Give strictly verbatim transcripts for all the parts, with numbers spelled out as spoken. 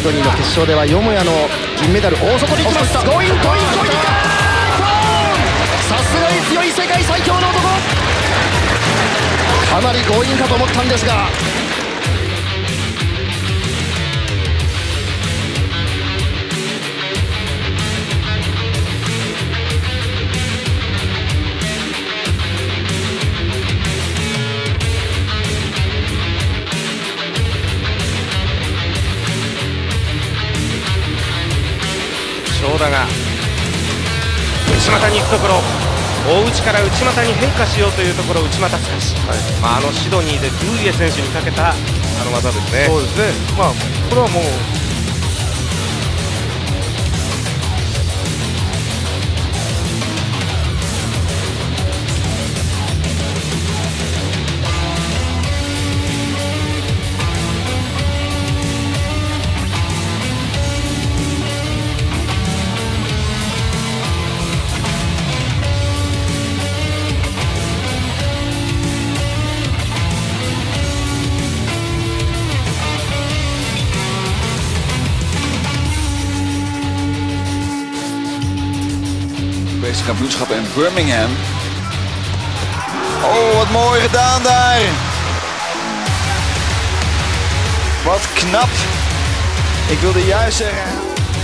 ドニーの決勝ではよもやの銀メダル大外に行きます。ゴインゴインゴインさすがに強い世界最強の男。かなり強引かと思ったんですが、 正田が内股に行くところ、大内から内股に変化しようというところ、内股すかし、はい、まあ、あのシドニーでドゥーイエ選手にかけたあの技ですね。 そうですね、まあ、これはもう kampioenschappen in Birmingham. Oh, wat mooi gedaan daar. Wat knap. Ik wilde juist zeggen.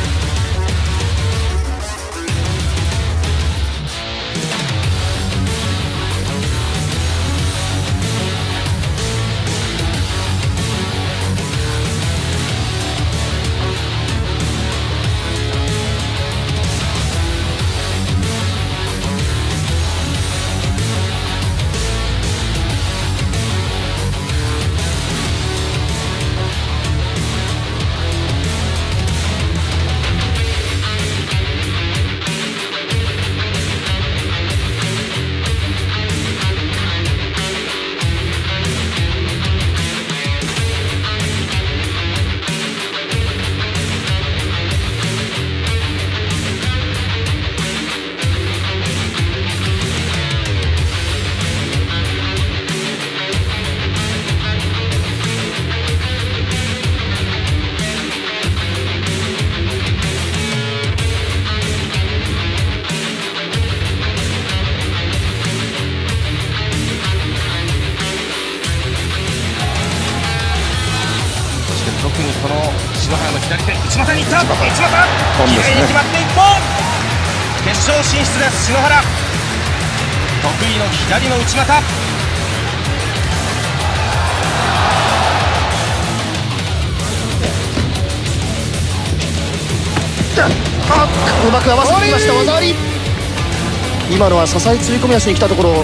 特にこの篠原の左手、内股にいった、内股、きれいに決まって一本、決勝進出です。篠原、得意の左の内股。 あ、うまく合わせてきました、技あり。今のは支え釣り込み足に来たところ。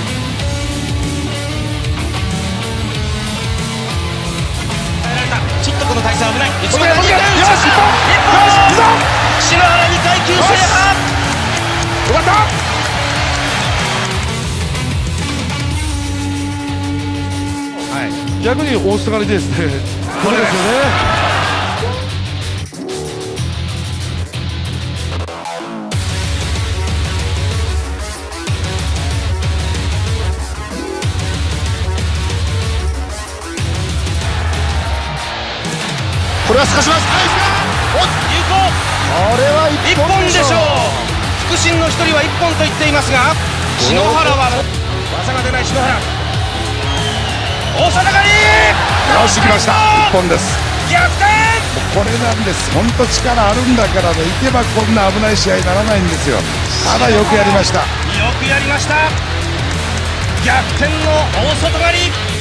ちょっとこの体勢危ない。内股によし、一本、 よし、篠原にかい級制覇。 よかった。はい。逆に大外刈りですね。これですよね。 これは透かします。 お、有効。 これは一本でしょう。 腹心の一人は一本と言っていますが、篠原は技が出ない篠原。大外刈り。 よし、きました。一本です。 逆転。 これなんです。本当力あるんだからね、いけばこんな危ない試合にならないんですよ。ただよくやりました。 よくやりました。逆転の大外刈り。